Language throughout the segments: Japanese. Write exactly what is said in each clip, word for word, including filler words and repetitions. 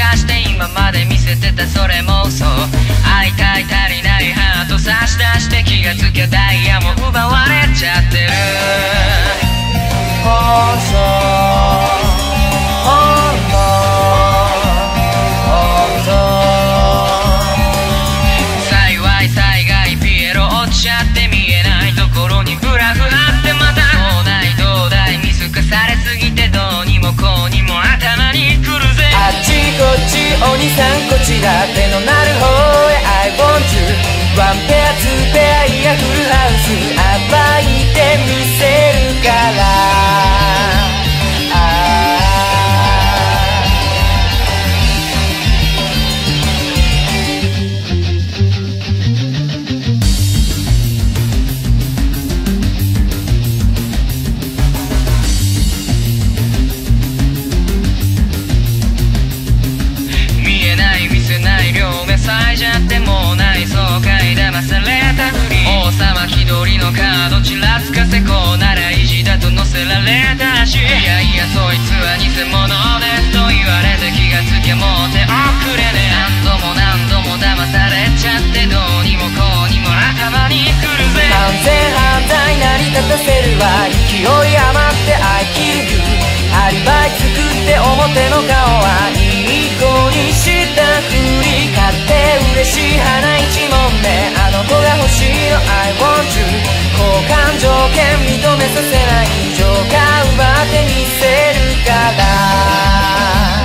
かして今まで見せてたそれも嘘。会いたい足りないハート差し出して気がつきゃダイヤも奪われちゃってる。放送本能本当幸い災害ピエロ落ちちゃって見えないところにフラフ張ってまた東大東大見透かされすぎてどうにもこうにも頭にくるぜ。あっちこっちお兄さんこちら手のなる方へ I want you ワンペアツーペアいやフルハウス暴いてみせるから咲いちゃってもうない爽快騙されたふり王様気取りのカードちらつかせこうなら意地だと乗せられたらしい。いやいやそいつは偽物ですと言われて気がつきゃもう手遅れね。何度も何度も騙されちゃってどうにもこうにも頭にくるぜ。完全犯罪成り立たせるわ勢い余って I kill you アリバイ作って表の顔はいい子にしたふり買って嬉しい花一問目あの子が欲しいの I want you 交換条件認めさせないジョーカー奪ってみせるから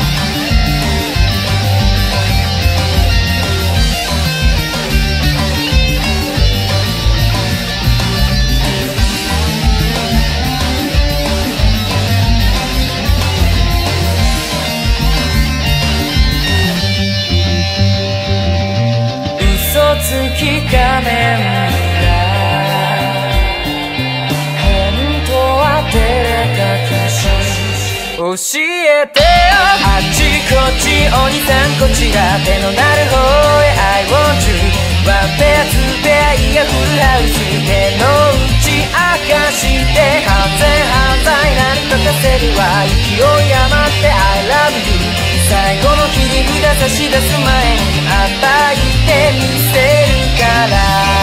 月仮面が本当は照れ隠し教えてよ。あっちこっちお兄さんこちら手のなる方へ I want you ワンペアツーペアいやフルハウス手の内明かして完全犯罪なりとかせるわ勢い余って I love you 最後の切り札差し出す前に暴いてみせるから